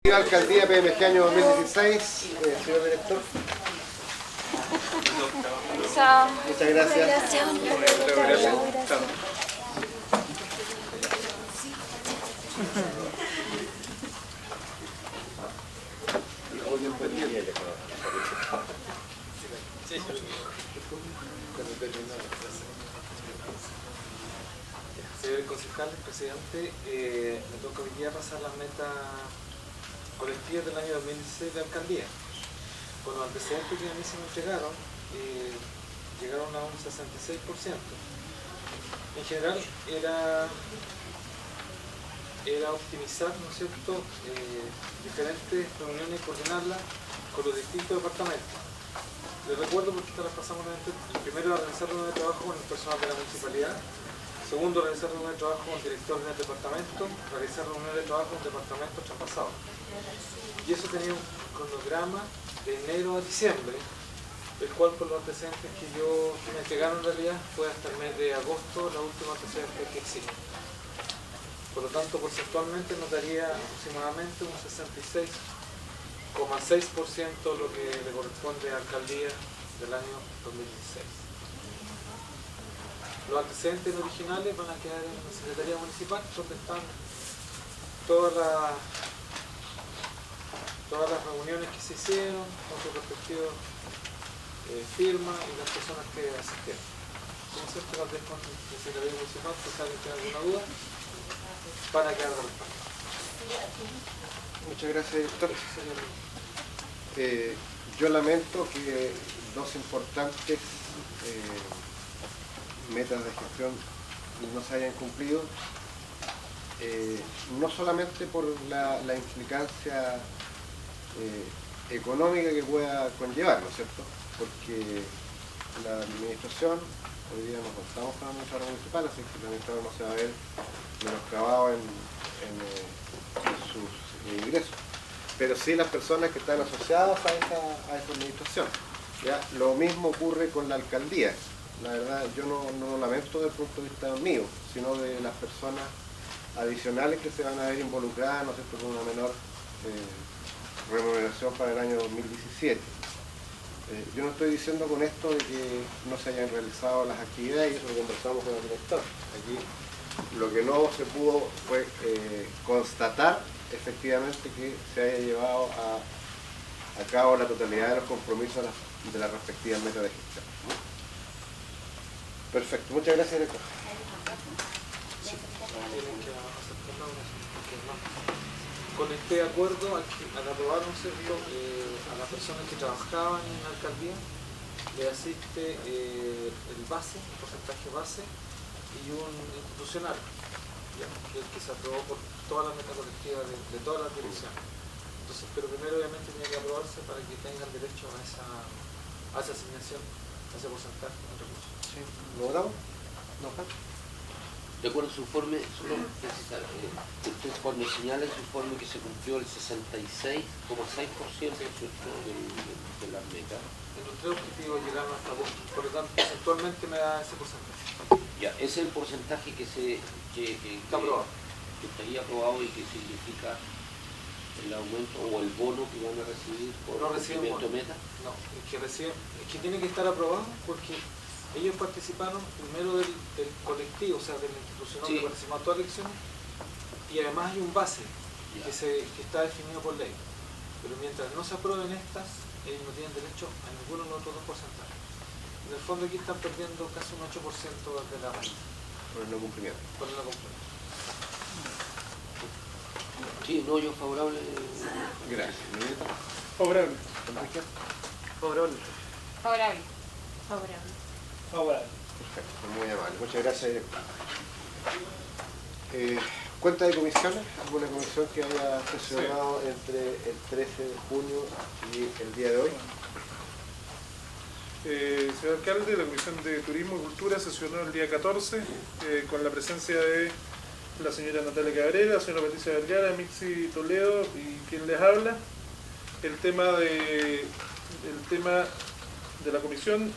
Alcaldía PMG año 2016, señor director. Chao. Muchas gracias. Chao. Señor concejal, presidente, me toca hoy día pasar las metas colectivas del año 2016 de alcaldía. Con los antecedentes que a mí se me entregaron, llegaron a un 66%. En general era optimizar, ¿no es cierto?, diferentes reuniones y coordinarlas con los distintos departamentos. Les recuerdo porque esta las pasamos nuevamente. El primero era realizar reuniones de trabajo con el personal de la municipalidad. Segundo, realizar reuniones de trabajo con directores del departamento. Realizar reuniones de trabajo con departamentos traspasados. Y eso tenía un cronograma de enero a diciembre, el cual por los antecedentes que me entregaron en realidad fue hasta el mes de agosto la última antecedente que existe. Por lo tanto, porcentualmente nos daría aproximadamente un 66,6% lo que le corresponde a la alcaldía del año 2016. Los antecedentes originales van a quedar en la Secretaría Municipal, donde están todas las reuniones que se hicieron, con sus respectivos firmas y las personas que asistieron. Entonces, las dejo en la Secretaría Municipal, por si alguien tiene alguna duda, para que haga respaldo. Muchas gracias, director. Yo lamento que dos importantes metas de gestión no se hayan cumplido, no solamente por la implicancia económica que pueda conllevar, ¿no es cierto? Porque la administración, hoy día nos contamos con la administración municipal, así que la administración no se va a ver menoscabado en sus ingresos, pero sí las personas que están asociadas a esa administración. ¿Ya? Lo mismo ocurre con la alcaldía. La verdad, yo no lo lamento desde el punto de vista mío, sino de las personas adicionales que se van a ver involucradas, ¿no es cierto?, con una menor remuneración para el año 2017. Yo no estoy diciendo con esto de que no se hayan realizado las actividades, y eso lo conversamos con el director. Aquí lo que no se pudo fue constatar efectivamente que se haya llevado a cabo la totalidad de los compromisos de las respectivas metas de gestión. Perfecto, muchas gracias, director. Con este acuerdo, al aprobar, ¿no es cierto?, a las personas que trabajaban en la alcaldía le asiste el porcentaje base y un institucional, ¿ya?, que se aprobó por todas las metas colectivas de todas las direcciones. Entonces, pero primero obviamente tiene que aprobarse para que tengan derecho a esa asignación, a ese porcentaje de recursos. Sí. ¿Lo votamos? ¿No, Juan? De acuerdo a su informe, solo precisar, usted informe señala en su informe que se cumplió el 66,6% de las metas. En los tres objetivos llegaron hasta agosto, por lo tanto, actualmente me da ese porcentaje. Ya, ese es el porcentaje que está aprobado. Que estaría aprobado y que significa el aumento o el bono que van a recibir por no cumplimiento de meta. No, es que tiene que estar aprobado porque ellos participaron primero del colectivo, o sea, del institucional, sí, que participó en todas las elecciones, y además hay un base que está definido por ley. Pero mientras no se aprueben estas, ellos no tienen derecho a ninguno de los otros dos porcentajes. En el fondo aquí están perdiendo casi un 8% de la renta. Por el no cumplimiento. Por el no cumplimiento. Sí, no, yo favorable. Gracias. Favorable. Favorable. Favorable. Favorable. Favorable. Perfecto, muy amable. Muchas gracias, director. ¿Cuenta de comisiones? ¿Alguna comisión que haya sesionado entre el 13 de junio y el día de hoy? Señor alcalde, la Comisión de Turismo y Cultura sesionó el día 14 con la presencia de la señora Natalia Cabrera, la señora Patricia Vergara, Mixi Toledo y quien les habla. El tema de la comisión,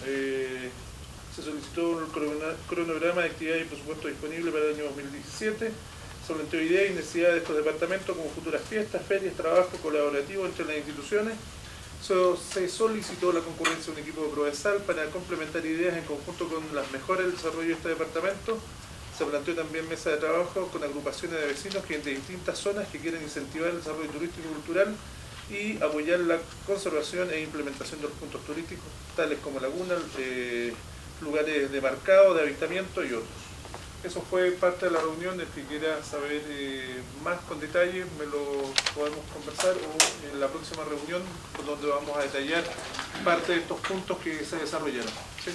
se solicitó un cronograma de actividad y presupuesto disponible para el año 2017. Se planteó ideas y necesidades de estos departamentos como futuras fiestas, ferias, trabajo colaborativo entre las instituciones. Se solicitó la concurrencia de un equipo de Provesal para complementar ideas en conjunto con las mejoras del desarrollo de este departamento. Se planteó también mesa de trabajo con agrupaciones de vecinos que de distintas zonas que quieren incentivar el desarrollo turístico y cultural y apoyar la conservación e implementación de los puntos turísticos, tales como lagunas, lugares de marcado, de avistamiento y otros. Eso fue parte de la reunión. El que quiera saber más con detalle me lo podemos conversar o en la próxima reunión donde vamos a detallar parte de estos puntos que se desarrollaron. ¿Sí?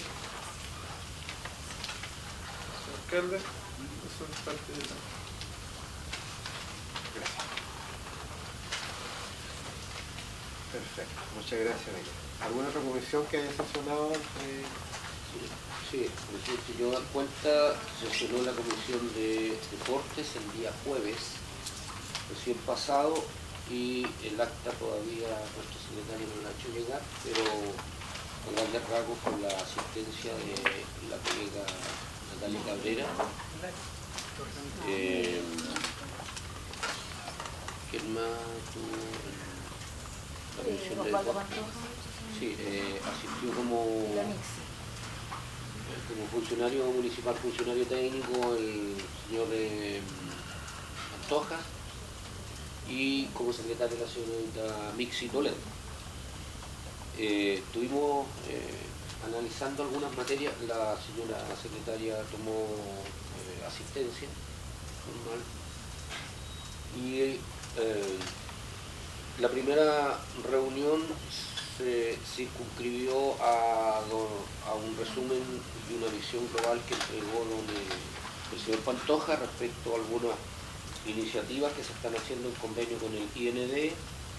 Señor alcalde, eso es parte de la... Gracias. Perfecto, muchas gracias, Miguel. ¿Alguna otra comisión que haya sesionado? Sí, presidente, yo dar cuenta, sesionó la comisión de deportes el día jueves, recién pasado, y el acta todavía nuestro secretario no la ha hecho llegar, pero a grandes rasgos con la asistencia de la colega Natalia Cabrera. ¿Quién más tuvo la comisión de deportes? Sí, asistió como funcionario municipal, funcionario técnico, el señor Antoja, y como secretaria la señorita Mixi Toledo. Estuvimos analizando algunas materias, la señora secretaria tomó asistencia normal, y la primera reunión se circunscribió a un resumen y una visión global que entregó el señor Pantoja respecto a algunas iniciativas que se están haciendo en convenio con el IND,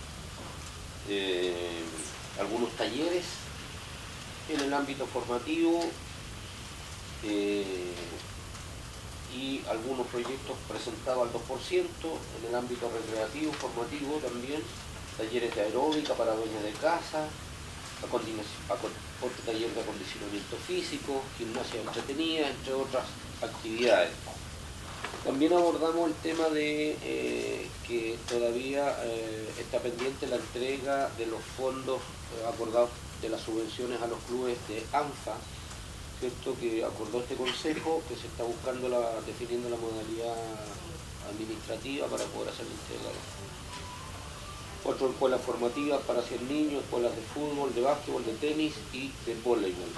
algunos talleres en el ámbito formativo y algunos proyectos presentados al 2% en el ámbito recreativo, formativo también, talleres de aeróbica para dueñas de casa, otro taller de acondicionamiento físico, gimnasia entretenida, entre otras actividades. También abordamos el tema de que todavía está pendiente la entrega de los fondos acordados de las subvenciones a los clubes de ANFA, ¿cierto? Que acordó este consejo, que se está buscando definiendo la modalidad administrativa para poder hacer la entrega. 4 escuelas formativas para 100 niños, escuelas de fútbol, de básquetbol, de tenis y de voleibol.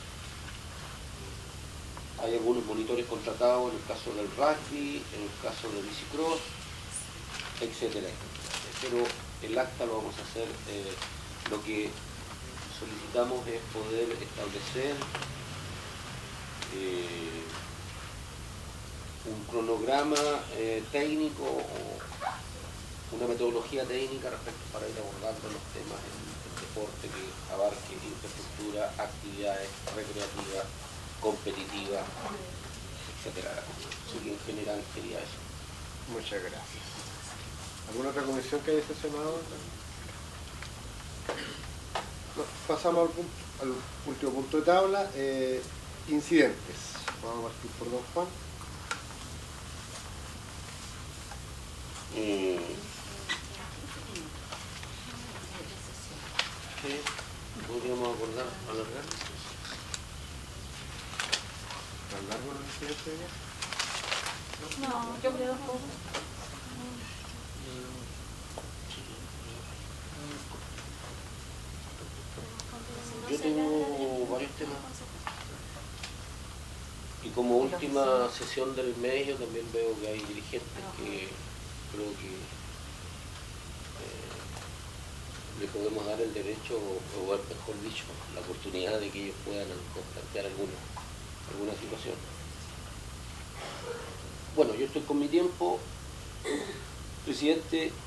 Hay algunos monitores contratados en el caso del rugby, en el caso del bicicross, etc. Pero el acta lo vamos a hacer, lo que solicitamos es poder establecer un cronograma técnico o una metodología técnica respecto para ir abordando los temas del deporte que abarque infraestructura, actividades recreativas, competitivas, etc. Así que en general sería eso. Muchas gracias. ¿Alguna otra comisión que haya sesionado? No, pasamos al último punto de tabla, incidentes. Vamos a partir por don Juan. Sí, podríamos acordar alargar. ¿Tan largo los incidentes ya? No, yo creo poco. Yo tengo varios temas. Y como última sesión del medio también veo que hay dirigentes que creo que le podemos dar el derecho, o mejor dicho, la oportunidad de que ellos puedan plantear alguna situación. Bueno, yo estoy con mi tiempo, presidente.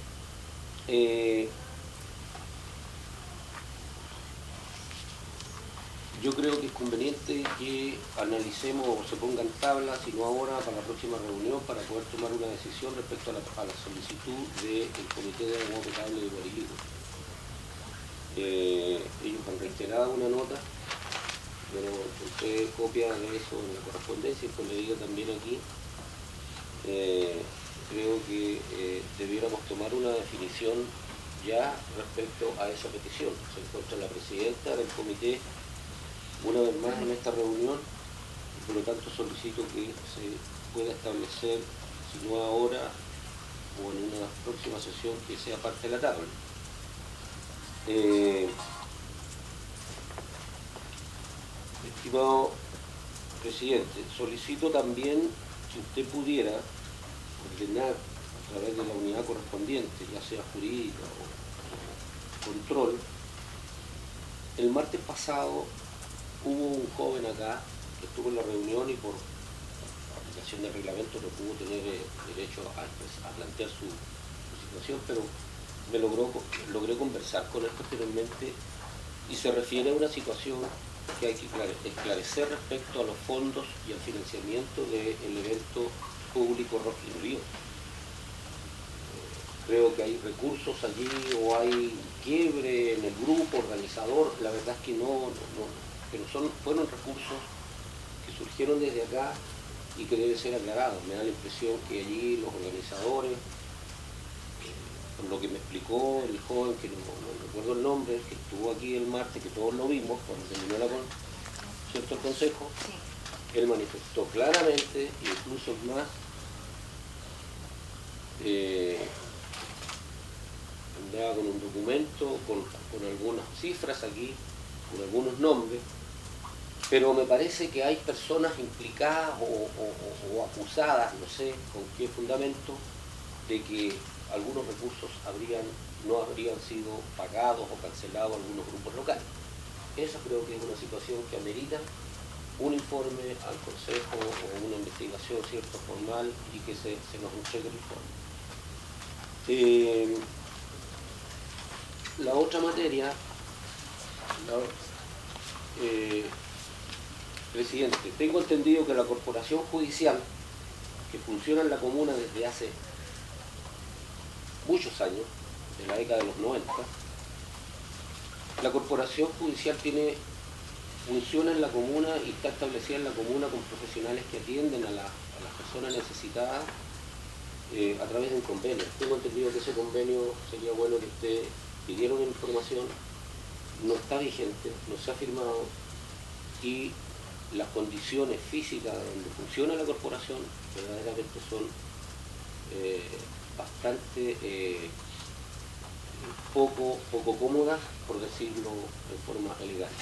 Yo creo que es conveniente que analicemos o se pongan tablas, si no ahora, para la próxima reunión, para poder tomar una decisión respecto a la solicitud del Comité de Agua Potable de Guarilico. Ellos han reiterado una nota, pero usted copia de eso en la correspondencia, y pues le digo también aquí, creo que debiéramos tomar una definición ya respecto a esa petición. Se encuentra la presidenta del comité una vez más en esta reunión y por lo tanto solicito que se pueda establecer, si no ahora o en una próxima sesión, que sea parte de la tabla. Estimado presidente, solicito también que usted pudiera ordenar a través de la unidad correspondiente, ya sea jurídica o control. El martes pasado hubo un joven acá que estuvo en la reunión y por aplicación del reglamento no pudo tener derecho a plantear su situación, pero logré conversar con él posteriormente y se refiere a una situación que hay que esclarecer respecto a los fondos y al financiamiento del evento público Rock in Rio. Creo que hay recursos allí o hay quiebre en el grupo organizador. La verdad es que fueron recursos que surgieron desde acá y que deben ser aclarados. Me da la impresión que allí los organizadores, por lo que me explicó el joven, que no recuerdo el nombre, que estuvo aquí el martes, que todos lo vimos cuando terminó el consejo, sí. Él manifestó claramente, incluso más, andaba con un documento, con algunas cifras aquí, con algunos nombres, pero me parece que hay personas implicadas o acusadas, no sé con qué fundamento, de que algunos recursos no habrían sido pagados o cancelados a algunos grupos locales. Esa creo que es una situación que amerita un informe al Consejo o una investigación cierto formal y que se nos entregue el informe. La otra materia, presidente, tengo entendido que la corporación judicial que funciona en la comuna desde hace muchos años, de la década de los 90, la corporación judicial funciona en la comuna y está establecida en la comuna con profesionales que atienden a las personas necesitadas a través de un convenio. Tengo entendido que ese convenio sería bueno que ustedes pidieron información, no está vigente, no se ha firmado y las condiciones físicas donde funciona la corporación verdaderamente son bastante poco cómodas, por decirlo en forma elegante.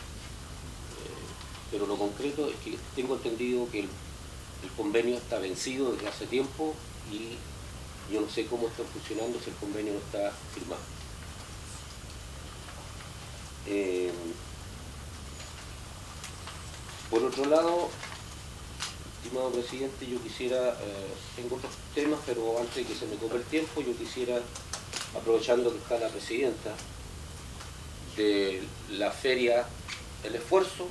Pero lo concreto es que tengo entendido que el convenio está vencido desde hace tiempo y yo no sé cómo está funcionando si el convenio no está firmado. Por otro lado, estimado presidente, yo quisiera, tengo otros temas, pero antes de que se me cope el tiempo, yo quisiera, aprovechando que está la presidenta de la Feria El Esfuerzo,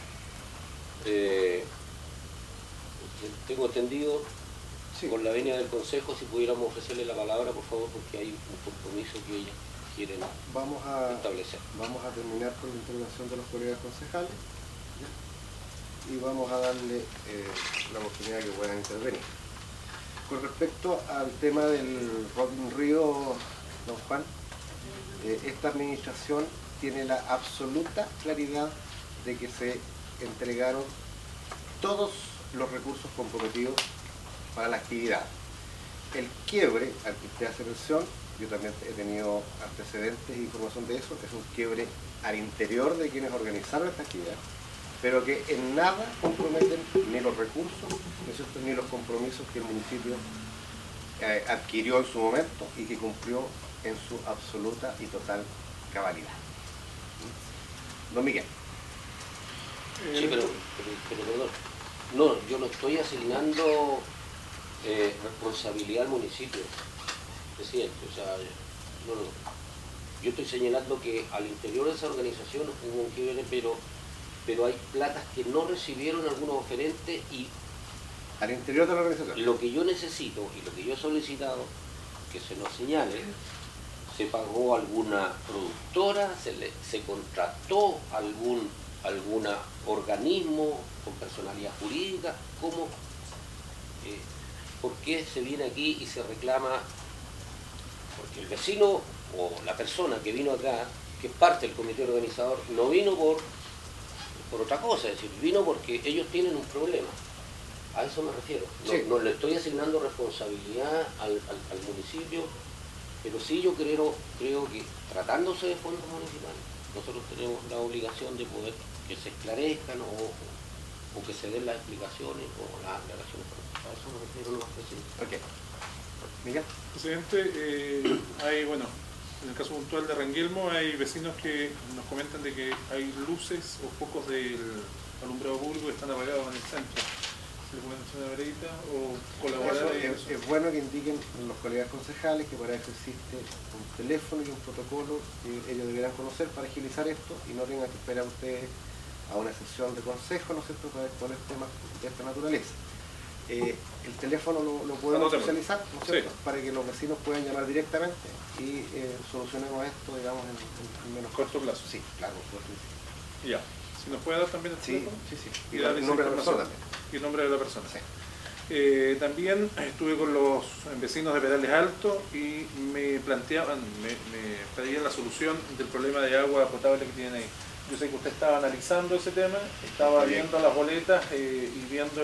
tengo entendido, sí, con la venia del Consejo, si pudiéramos ofrecerle la palabra, por favor, porque hay un compromiso que ellas quieren establecer. Vamos a terminar con la intervención de los colegas concejales, ¿ya? Y vamos a darle la oportunidad que puedan intervenir. Con respecto al tema del Rock in Rio, don Juan, esta administración tiene la absoluta claridad de que se entregaron todos los recursos comprometidos para la actividad. El quiebre al que usted hace mención, yo también he tenido antecedentes e información de eso, es un quiebre al interior de quienes organizaron esta actividad, pero que en nada comprometen ni los recursos, ni los compromisos que el municipio adquirió en su momento y que cumplió en su absoluta y total cabalidad. Don Miguel. Sí, pero perdón. No, yo no estoy asignando responsabilidad al municipio, presidente. O sea, no. Yo estoy señalando que al interior de esa organización hubo un quiebre, pero hay platas que no recibieron algunos oferentes y al interior de la organización. Lo que yo necesito y lo que yo he solicitado, que se nos señale, se pagó alguna productora, se contrató algún organismo con personalidad jurídica, como por qué se viene aquí y se reclama, porque el vecino o la persona que vino acá, que es parte del comité organizador, no vino por otra cosa, es decir, vino porque ellos tienen un problema. A eso me refiero. No, Sí. no le estoy asignando responsabilidad al municipio, pero sí yo creo que tratándose de fondos municipales, nosotros tenemos la obligación de poder que se esclarezcan o que se den las explicaciones o las aclaraciones. A eso me refiero nomás, presidente. Ok. Miguel. Presidente, hay, bueno, en el caso puntual de Ranguelmo hay vecinos que nos comentan de que hay luces o focos del alumbrado público que están apagados en el centro. ¿Se le puede hacer una veredita o colaborar en eso? Es bueno que indiquen los colegas concejales que para eso existe un teléfono y un protocolo que ellos deberán conocer para agilizar esto y no tengan que esperar ustedes a una sesión de consejo, ¿no es cierto?, para exponer temas de esta naturaleza. El teléfono lo podemos socializar, ¿no es cierto?, para que los vecinos puedan llamar directamente y solucionemos esto, digamos, en menos corto plazo. Sí, claro, corto. Ya. Si nos puede dar también el teléfono. Sí. Y Y darle el nombre de la información. persona también. Y el nombre de la persona. Sí. También estuve con los vecinos de Perales Alto y me planteaban, me pedían la solución del problema de agua potable que tienen ahí. Yo sé que usted estaba analizando ese tema, estaba viendo las boletas y viendo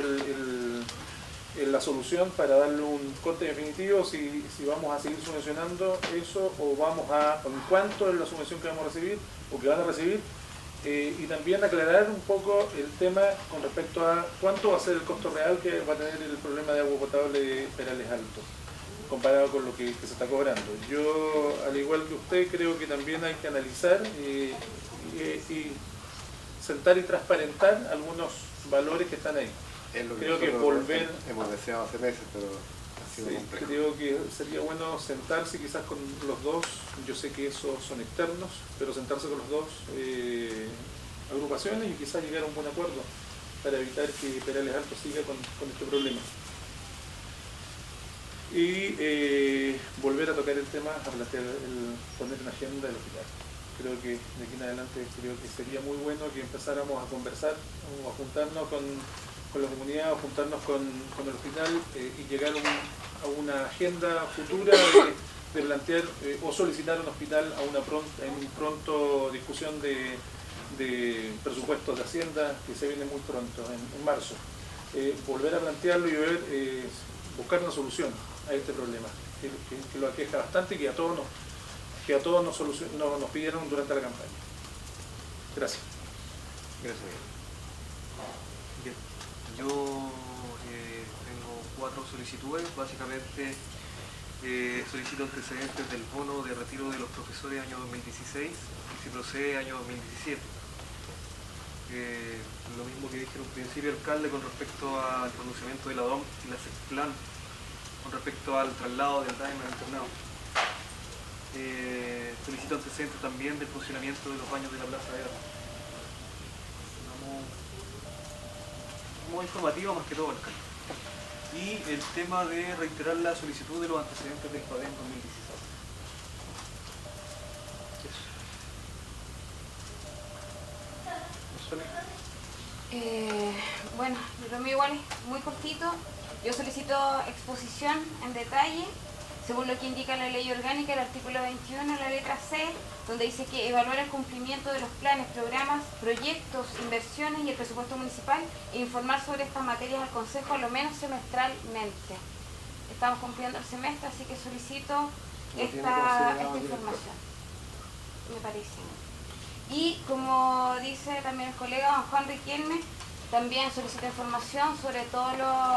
la solución para darle un corte definitivo, si vamos a seguir subvencionando eso o en cuánto es la subvención que vamos a recibir o que van a recibir. Y también aclarar un poco el tema con respecto a cuánto va a ser el costo real que va a tener el problema de agua potable de Perales Alto, comparado con lo que se está cobrando. Yo, al igual que usted, creo que también hay que analizar y sentar y transparentar algunos valores que están ahí. Es lo Creo que nosotros volver... hemos deseado hace meses, pero ha sido complejo. Creo que sería bueno sentarse quizás con los dos, yo sé que esos son externos, pero sentarse con los dos agrupaciones y quizás llegar a un buen acuerdo para evitar que Perales Alto siga con este problema. Y volver a tocar el tema, a plantear poner en agenda el hospital. Creo que de aquí en adelante creo que sería muy bueno que empezáramos a conversar o a juntarnos con la comunidad o juntarnos con el hospital y llegar a una agenda futura de plantear o solicitar un hospital en un pronto discusión de presupuestos de Hacienda que se viene muy pronto, en marzo. Volver a plantearlo y ver, buscar una solución a este problema que lo aqueja bastante y que a todos nos pidieron durante la campaña. Gracias. Gracias, Miguel. Bien, yo tengo 4 solicitudes. Básicamente solicito antecedentes del bono de retiro de los profesores año 2016 y si procede año 2017. Lo mismo que dije en un principio, alcalde, con respecto al pronunciamiento de la DOM y la SECPLAN con respecto al traslado del DAEM al internado. Solicito antecedentes también del funcionamiento de los baños de la Plaza de Armas. Como informativo más que todo, alcalde. Y el tema de reiterar la solicitud de los antecedentes del PADEM 2016. Bueno, lo mío igual es muy cortito. Yo solicito exposición en detalle, según lo que indica la ley orgánica, el artículo 21, la letra C, donde dice que evaluar el cumplimiento de los planes, programas, proyectos, inversiones y el presupuesto municipal e informar sobre estas materias al Consejo a lo menos semestralmente. Estamos cumpliendo el semestre, así que solicito esta información, me parece. Y como dice también el colega don Juan Riquelme, también solicito información sobre todos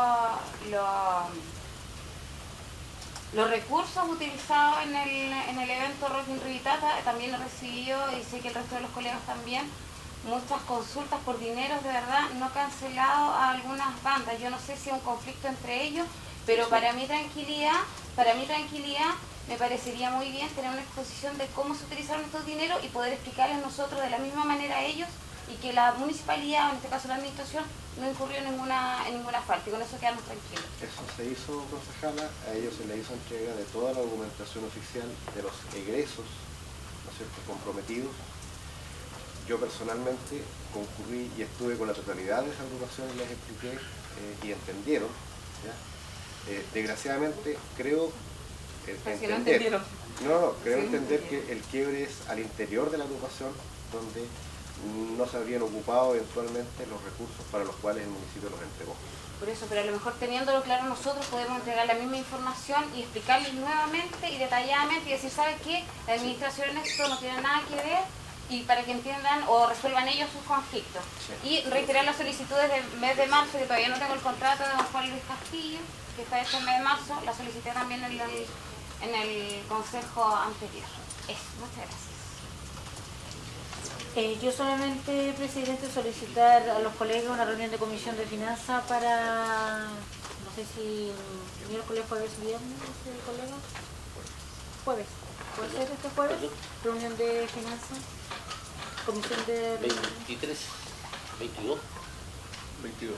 los recursos utilizados en el evento Rock in Rivitata. También he recibido, y sé que el resto de los colegas también, muchas consultas por dineros de verdad no cancelados a algunas bandas. Yo no sé si es un conflicto entre ellos, pero para mi tranquilidad, me parecería muy bien tener una exposición de cómo se utilizaron estos dineros y poder explicarles nosotros de la misma manera a ellos y que la municipalidad, o en este caso la administración, no incurrió en ninguna falta y con eso quedamos tranquilos. Eso se hizo, concejala, a ellos se le hizo entrega de toda la documentación oficial de los egresos, ¿no es cierto?, comprometidos. Yo personalmente concurrí y estuve con la totalidad de esa agrupación y les expliqué y entendieron, ¿ya?, Desgraciadamente creo Pero si no entender, entendieron. creo Sí, entender sí. que el quiebre es al interior de la agrupación, donde no se habrían ocupado eventualmente los recursos para los cuales el municipio los entregó. Por eso, pero a lo mejor teniéndolo claro nosotros podemos entregar la misma información y explicarles nuevamente y detalladamente y decir, ¿sabe qué? La administración en esto no tiene nada que ver, y para que entiendan o resuelvan ellos sus conflictos. Sí. Y reiterar las solicitudes del mes de marzo, que todavía no tengo el contrato de don Juan Luis Castillo, que está hecho el mes de marzo, la solicité también en el consejo anterior. Eso, muchas gracias. Yo solamente, presidente, solicitar a los colegas una reunión de comisión de finanzas para, no sé si miércoles, jueves, viernes, no sé, colega. Jueves. ¿Puede ser este jueves? Reunión de finanzas. Comisión de... 23, 22. 22.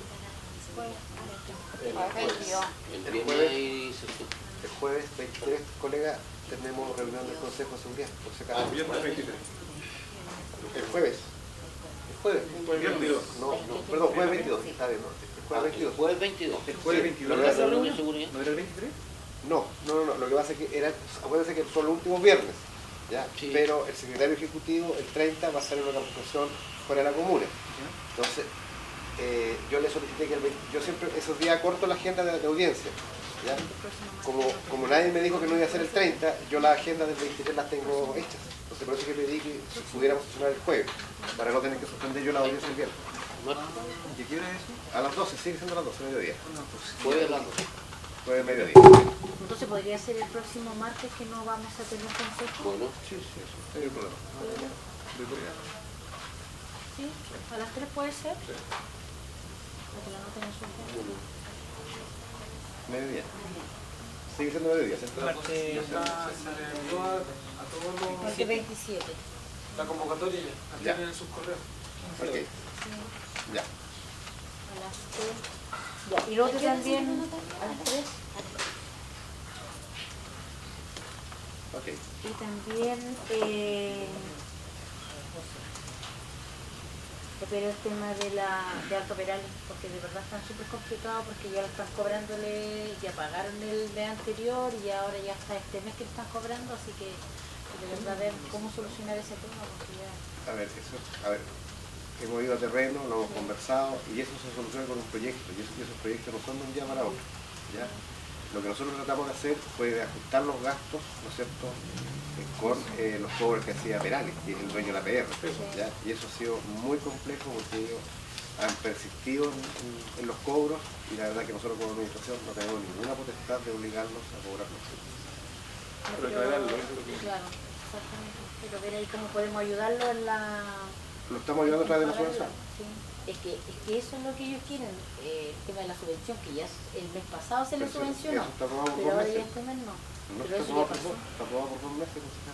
El El jueves. viernes y sesión. El jueves 23, colega, tenemos reunión del Consejo de Seguridad, por si acaso. Viernes 23. El jueves. El jueves. Viernes 22. No, perdón, jueves 22. Está bien, no. El jueves 22. Jueves 22. El jueves Sí, 22. lo ¿No que era pasa- la reunión de seguridad? ¿No era el 23? No, lo que pasa es que acuérdense que son los últimos viernes, ¿ya? Sí. Pero el secretario ejecutivo el 30 va a hacer una capacitación fuera de la comuna. Entonces, yo le solicité que yo siempre esos días corto la agenda de audiencia, ¿ya? Como nadie me dijo que no iba a ser el 30, yo las agendas del 23 las tengo hechas. Entonces por eso que pedí que si pudiéramos sesionar el jueves, para no tener que suspender yo la audiencia el viernes. ¿Y qué hora es eso? A las 12, sigue siendo a las 12, mediodía. Jueves a las 12. Jueves mediodía. Entonces podría ser el próximo martes que no vamos a tener consejo. Bueno, Sí, eso, No hay problema. ¿Sí? ¿A las 3 puede ser? Para que la noten en su agenda. mediodía. Sigue siendo mediodía, ¿cierto? Se le envió a todos los... Martes 27. La convocatoria ya, la Ya. tienen en sus correos. Ok, ya. A las 3. Ya, y lo otro también a las 3. Ok. Y también pero el tema de Alto Perales, porque de verdad están súper complicados, porque ya lo están cobrándole, ya pagaron el mes anterior y ahora ya está este mes que lo están cobrando, así que de verdad ver cómo solucionar ese tema, porque ya... A ver, hemos ido a terreno, lo hemos conversado y eso se soluciona con un proyecto y esos proyectos no son de un día para otro, ¿ya? Lo que nosotros tratamos de hacer fue de ajustar los gastos, ¿no es cierto?, con los cobros que hacía Perales, que es el dueño de la PR, ¿ya? Y eso ha sido muy complejo porque ellos han persistido en los cobros y la verdad que nosotros como administración no tenemos ninguna potestad de obligarlos a cobrarlos. Pero aclararlo, eso es lo que... Claro, exactamente. Pero ver ahí cómo podemos ayudarlo en la... Lo estamos ayudando a través de la subvención. Sí. Es que eso es lo que ellos quieren, el tema de la subvención, que ya el mes pasado se le Pero subvencionó, eso está aprobado por pero 2 ahora meses. ya este mes no. No Pero está eso ya aprobado pasó. está aprobado por 2 meses, concejal.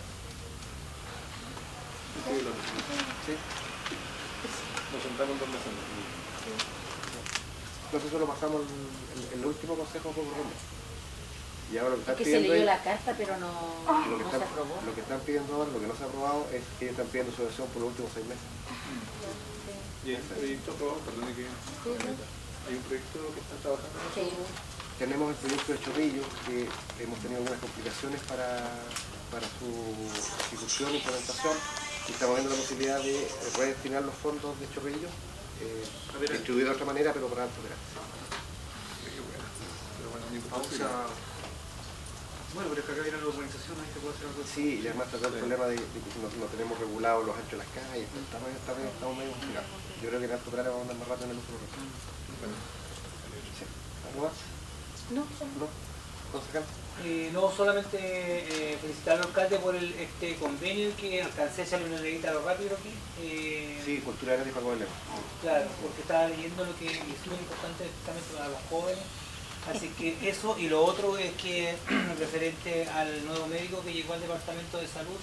Sí. Nos sentamos en 2 meses. Entonces eso lo pasamos en el último consejo por 2 meses. Y ahora lo que Es están que se pidiendo leyó es- la carta, pero no, lo que no están, se aprobó. lo que están pidiendo ahora, lo que no se ha aprobado es que ellos están pidiendo subvención por los últimos 6 meses. Y el proyecto aprobado, perdón que... Hay un proyecto que están trabajando en Sí. eso. Tenemos el proyecto de Chorrillo, que hemos tenido algunas complicaciones para su ejecución e implementación. Y estamos viendo la posibilidad de redestinar los fondos de Chorrillo, distribuidos de otra manera, pero para Alto Perales. Qué bueno. Pero bueno, ni O sea, bueno, pero es que acá viene la urbanización, ahí se puede hacer algo. Sí, y además está el problema de que no tenemos regulados los anchos de las calles, estamos medio complicados. Yo creo que en Alto Perales vamos a andar más rápido en el uso de los recursos. Sí. ¿Algo más? No, ¿No? ¿Concejal? No, solamente felicitar al alcalde por este convenio que alcancé a echarle una leguita a lo rápido aquí. Sí, cultura era de Paco Belén. Claro, porque estaba leyendo lo que es muy importante especialmente para los jóvenes. Así que eso, y lo otro es que referente al nuevo médico que llegó al departamento de salud,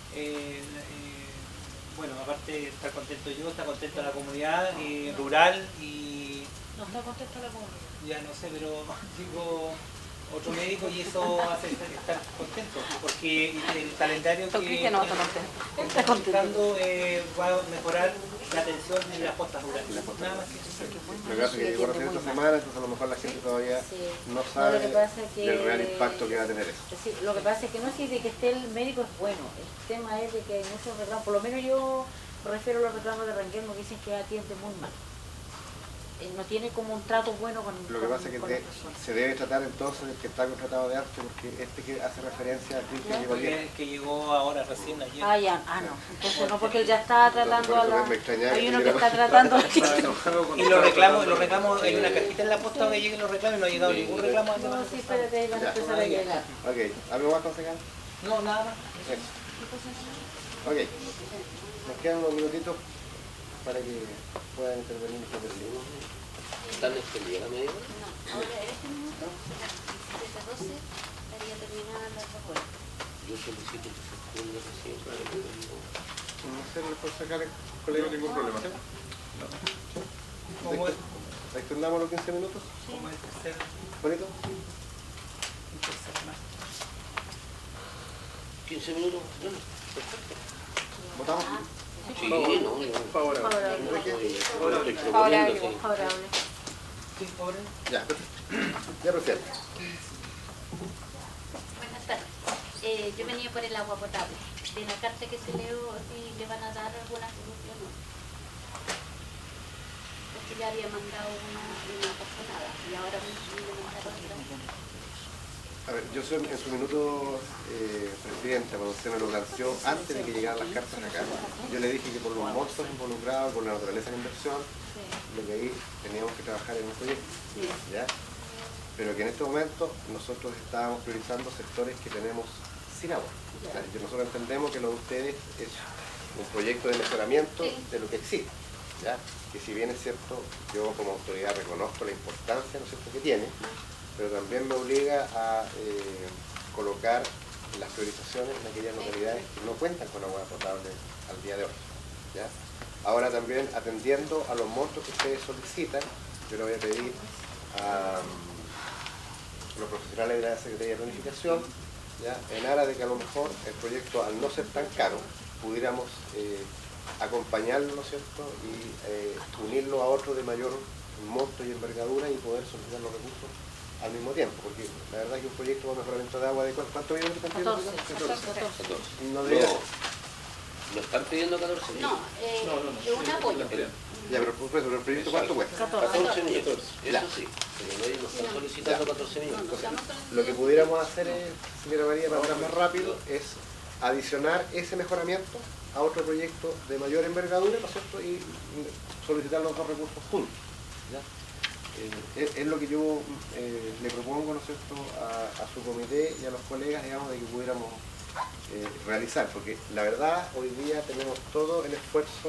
bueno, aparte de estar contento yo, está contenta la comunidad rural y no está contesta la comunidad. ya no sé, pero digo, otro médico y eso hace estar contento, porque el calendario que Cristian no está contento. Está contento. va a mejorar la atención en las postas rurales. Nada más que eso. Lo que pasa es que llegó recién esta semana, entonces a lo mejor la gente todavía Sí. no No, sabe lo que pasa es que- del real impacto que va a tener eso. Sí, lo que pasa es que no es de que esté el médico es bueno, el tema es de que hay muchos reclamos, por lo menos yo me refiero a los reclamos de Rangel, que dicen que atiende muy mal. No tiene como un trato bueno con Lo que pasa es que con las personas. se debe tratar entonces el que está contratado de Arche, porque este que hace referencia a Cristian llegó ayer. Que llegó ahora recién ayer. Ah, ya, no. Entonces no, porque él ya está tratando a la... Me extrañaba Hay que uno que tuviera- está tratando... Estaba enojado con Y los reclamos, hay una cajita en la posta donde lleguen los reclamos y no ha llegado ningún reclamo. No, sí, espérate, ahí van a Ya. empezar a llegar. Ok, ¿algo más, concejal? No, nada más. Eso. Ok, nos quedan unos minutitos para que puedan intervenir los periodistas. ¿Están extendidas la medida? No, ahora en este minuto, a las 17:12 estaría terminada la propuesta. Yo solicito que se extienda recién para que No sé, los concejales, colegio, ningún problema. Como es, ¿Extendamos los 15 minutos? como es tercer, ¿Bonito? un tercer más. 15 minutos. Bueno, perfecto. ¿Votamos? Sí, no, yo Favorable. Favorable. ¿De qué? estoy Favorable. proponiendo, sí. Favorable. Sí, pobre. Ya, perfecto. Ya, presidente. Buenas tardes. Yo venía por el agua potable. De la carta que se leo, si le van a dar alguna solución o no. Porque ya había mandado una y no pasó nada. Y ahora me mandaron otra. A ver, yo soy en su minuto, presidente, cuando usted me lo planteó antes de que llegaran las cartas acá, yo le dije que por los montos involucrados, por la naturaleza de la inversión, lo que ahí teníamos que trabajar en un proyecto, ¿ya? Pero que en este momento nosotros estábamos priorizando sectores que tenemos sin agua. O sea, nosotros entendemos que lo de ustedes es un proyecto de mejoramiento de lo que existe, ¿ya? Que si bien es cierto, yo como autoridad reconozco la importancia, ¿no es cierto?, que tiene, pero también me obliga a colocar las priorizaciones en aquellas localidades que no cuentan con agua potable al día de hoy, ¿ya? Ahora también atendiendo a los montos que ustedes solicitan, yo le voy a pedir a los profesionales de la Secretaría de Planificación, ¿ya?, en aras de que a lo mejor el proyecto, al no ser tan caro, pudiéramos acompañarlo, ¿no es cierto?, y unirlo a otro de mayor monto y envergadura y poder solicitar los recursos al mismo tiempo, porque la verdad es que un proyecto de mejoramiento de agua de ¿cuánto viene? 14. 14. No debería. ¿No están pidiendo 14 No, millones? es un apoyo. Ya, pero profesor, ¿el proyecto cuánto cuesta? 14 millones, Ya. eso sí, pero no están solicitando 14 millones. Entonces, lo que pudiéramos hacer, señora María, para hablar más rápido, es adicionar ese mejoramiento a otro proyecto de mayor envergadura, ¿no es cierto?, y solicitar los dos recursos juntos, ¿ya? Es lo que yo le propongo, ¿no es cierto?, a su comité y a los colegas, digamos, de que pudiéramos realizar, porque la verdad hoy día tenemos todo el esfuerzo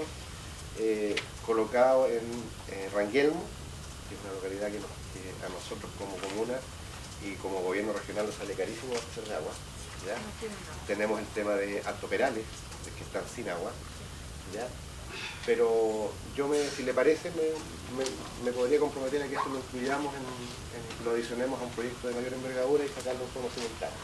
colocado en Ranguelmo, que es una localidad que a nosotros como comuna y como gobierno regional nos sale carísimo hacer de agua, ¿ya? Tenemos el tema de Alto Perales, que están sin agua, ¿ya? Pero yo, si le parece, me podría comprometer a que esto lo incluyamos, lo adicionemos a un proyecto de mayor envergadura y sacarlo en forma simultánea.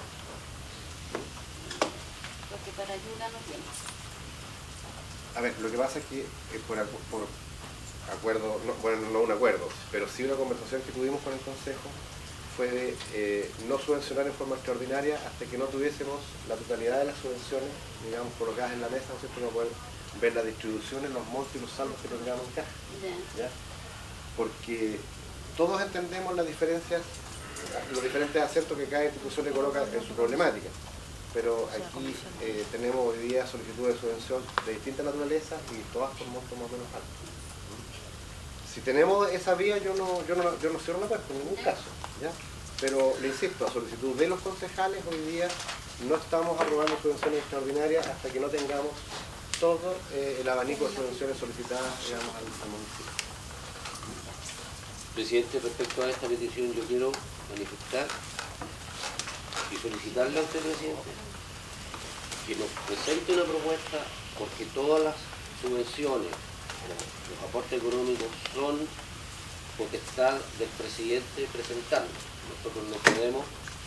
Porque para ayuda no tiene. A ver, lo que pasa es que por acuerdo, no un acuerdo, pero sí una conversación que tuvimos con el Consejo fue de no subvencionar en forma extraordinaria hasta que no tuviésemos la totalidad de las subvenciones, digamos, colocadas en la mesa, ¿no es cierto?, para poder ver las distribuciones, los montos y los saldos que tengamos en caja, ¿ya? Porque todos entendemos las diferencias, los diferentes acentos que cada institución le coloca en su problemática, pero aquí tenemos hoy día solicitudes de subvención de distinta naturaleza y todas por montos más o menos altos. Si tenemos esa vía, yo no cierro la puerta en ningún caso, ¿ya? Pero le insisto, a solicitud de los concejales, hoy día no estamos aprobando subvenciones extraordinarias hasta que no tengamos todo el abanico de subvenciones solicitadas, digamos, al municipio. Presidente, respecto a esta petición yo quiero manifestar y solicitarle a usted, presidente, que nos presente una propuesta, porque todas las subvenciones, los aportes económicos son potestad del presidente presentarlos. Nosotros no podemos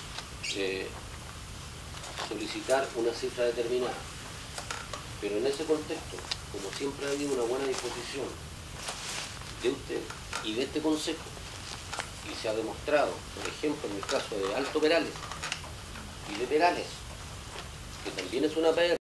solicitar una cifra determinada. Pero en ese contexto, como siempre ha habido una buena disposición de usted y de este Consejo, y se ha demostrado, por ejemplo, en el caso de Alto Perales y de Perales, que también es una PR,